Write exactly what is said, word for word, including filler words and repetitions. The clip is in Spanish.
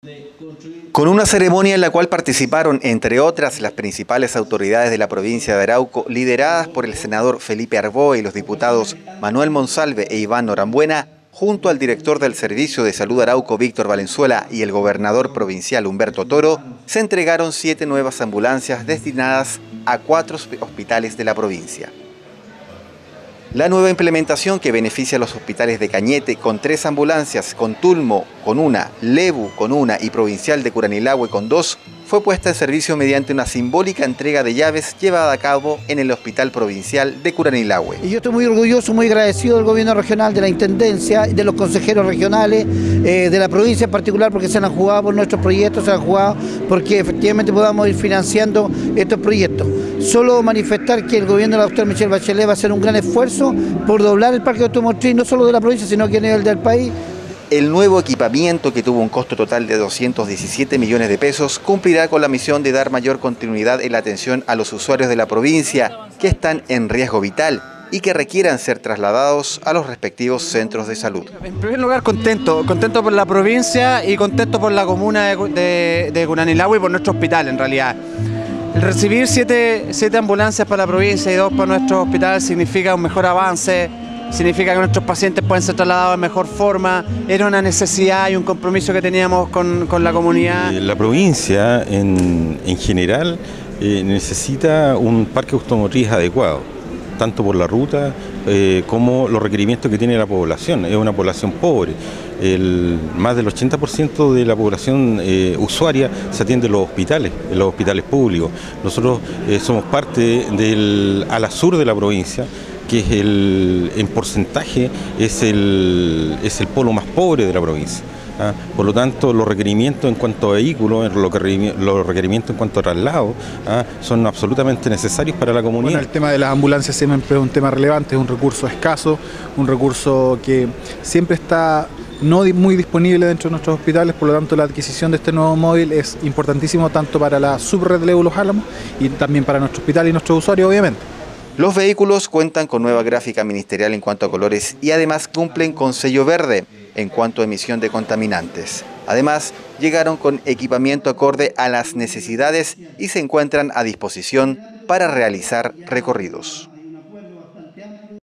Con una ceremonia en la cual participaron, entre otras, las principales autoridades de la provincia de Arauco, lideradas por el senador Felipe Arboe y los diputados Manuel Monsalve e Iván Norambuena, junto al director del Servicio de Salud Arauco, Víctor Valenzuela, y el gobernador provincial, Humberto Toro, se entregaron siete nuevas ambulancias destinadas a cuatro hospitales de la provincia. La nueva implementación, que beneficia a los hospitales de Cañete con tres ambulancias, Contulmo con una, Lebu con una y Provincial de Curanilahue con dos, fue puesta en servicio mediante una simbólica entrega de llaves llevada a cabo en el Hospital Provincial de Curanilahue. Y yo estoy muy orgulloso, muy agradecido del gobierno regional, de la intendencia, de los consejeros regionales, eh, de la provincia en particular, porque se han jugado por nuestros proyectos, se han jugado porque efectivamente podamos ir financiando estos proyectos. Solo manifestar que el gobierno de la doctora Michelle Bachelet va a hacer un gran esfuerzo por doblar el parque automotriz, no solo de la provincia, sino que a nivel del país. El nuevo equipamiento, que tuvo un costo total de doscientos diecisiete millones de pesos, cumplirá con la misión de dar mayor continuidad en la atención a los usuarios de la provincia que están en riesgo vital y que requieran ser trasladados a los respectivos centros de salud. En primer lugar, contento, contento por la provincia y contento por la comuna de, de, de Curanilahue y por nuestro hospital en realidad. El recibir siete, siete ambulancias para la provincia y dos para nuestro hospital significa un mejor avance, significa que nuestros pacientes pueden ser trasladados de mejor forma. Era una necesidad y un compromiso que teníamos con, con la comunidad. La provincia en, en general eh, necesita un parque automotriz adecuado, tanto por la ruta eh, como los requerimientos que tiene la población. Es una población pobre. El, más del ochenta por ciento de la población eh, usuaria se atiende en los hospitales, en los hospitales públicos. Nosotros eh, somos parte del ala sur de la provincia, que es el, en porcentaje es el, es el polo más pobre de la provincia. ¿ah? Por lo tanto, los requerimientos en cuanto a vehículos, los requerimientos en cuanto a traslado, ¿ah? son absolutamente necesarios para la comunidad. Bueno, el tema de las ambulancias siempre es un tema relevante, es un recurso escaso, un recurso que siempre está no muy disponible dentro de nuestros hospitales, por lo tanto la adquisición de este nuevo móvil es importantísimo tanto para la subred de Lebu Los Álamos y también para nuestro hospital y nuestros usuarios, obviamente. Los vehículos cuentan con nueva gráfica ministerial en cuanto a colores y además cumplen con sello verde en cuanto a emisión de contaminantes. Además, llegaron con equipamiento acorde a las necesidades y se encuentran a disposición para realizar recorridos.